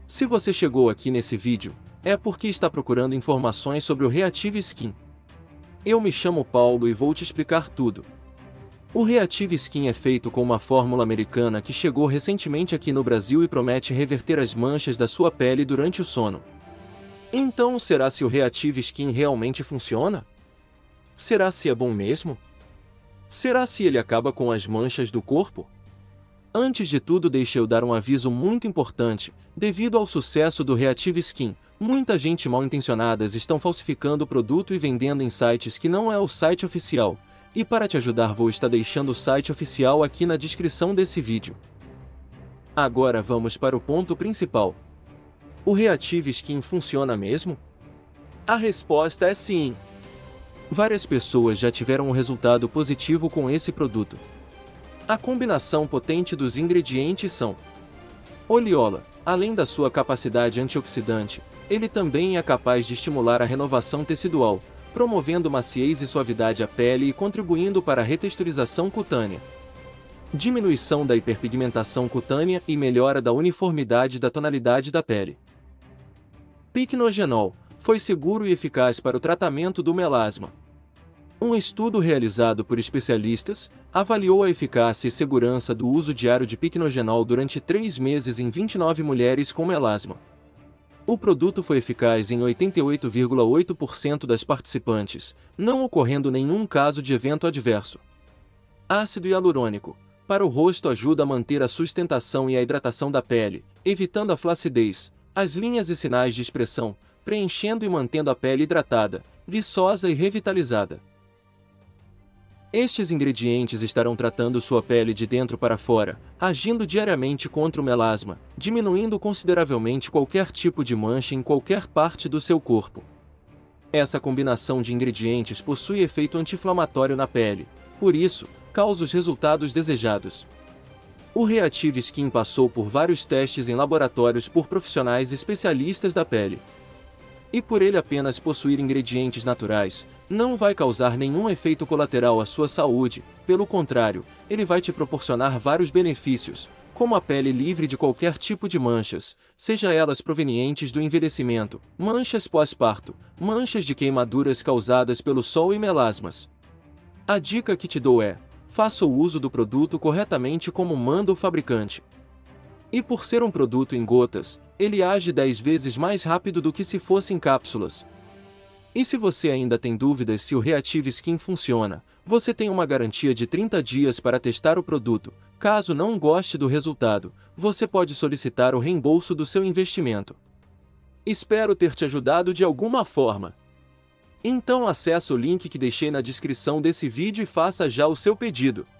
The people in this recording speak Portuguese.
Se você chegou aqui nesse vídeo, é porque está procurando informações sobre o Reactive Skin. Eu me chamo Paulo e vou te explicar tudo. O Reactive Skin é feito com uma fórmula americana que chegou recentemente aqui no Brasil e promete reverter as manchas da sua pele durante o sono. Então, será se o Reactive Skin realmente funciona? Será se é bom mesmo? Será se ele acaba com as manchas do corpo? Antes de tudo, deixa eu dar um aviso muito importante. Devido ao sucesso do Reactive Skin, muita gente mal intencionada estão falsificando o produto e vendendo em sites que não é o site oficial. E para te ajudar, vou estar deixando o site oficial aqui na descrição desse vídeo. Agora vamos para o ponto principal. O Reactive Skin funciona mesmo? A resposta é sim. Várias pessoas já tiveram um resultado positivo com esse produto. A combinação potente dos ingredientes são oleola. Além da sua capacidade antioxidante, ele também é capaz de estimular a renovação tecidual, promovendo maciez e suavidade à pele e contribuindo para a retexturização cutânea, diminuição da hiperpigmentação cutânea e melhora da uniformidade da tonalidade da pele. Picnogenol foi seguro e eficaz para o tratamento do melasma. Um estudo realizado por especialistas avaliou a eficácia e segurança do uso diário de picnogenol durante 3 meses em 29 mulheres com melasma. O produto foi eficaz em 88,8% das participantes, não ocorrendo nenhum caso de evento adverso. Ácido hialurônico para o rosto ajuda a manter a sustentação e a hidratação da pele, evitando a flacidez, as linhas e sinais de expressão, preenchendo e mantendo a pele hidratada, viçosa e revitalizada. Estes ingredientes estarão tratando sua pele de dentro para fora, agindo diariamente contra o melasma, diminuindo consideravelmente qualquer tipo de mancha em qualquer parte do seu corpo. Essa combinação de ingredientes possui efeito anti-inflamatório na pele, por isso, causa os resultados desejados. O Reactive Skin passou por vários testes em laboratórios por profissionais especialistas da pele. E por ele apenas possuir ingredientes naturais, não vai causar nenhum efeito colateral à sua saúde, pelo contrário, ele vai te proporcionar vários benefícios, como a pele livre de qualquer tipo de manchas, seja elas provenientes do envelhecimento, manchas pós-parto, manchas de queimaduras causadas pelo sol e melasmas. A dica que te dou é: faça o uso do produto corretamente como manda o fabricante. E por ser um produto em gotas, ele age 10 vezes mais rápido do que se fosse em cápsulas. E se você ainda tem dúvidas se o Reactive Skin funciona, você tem uma garantia de 30 dias para testar o produto. Caso não goste do resultado, você pode solicitar o reembolso do seu investimento. Espero ter te ajudado de alguma forma. Então acesse o link que deixei na descrição desse vídeo e faça já o seu pedido.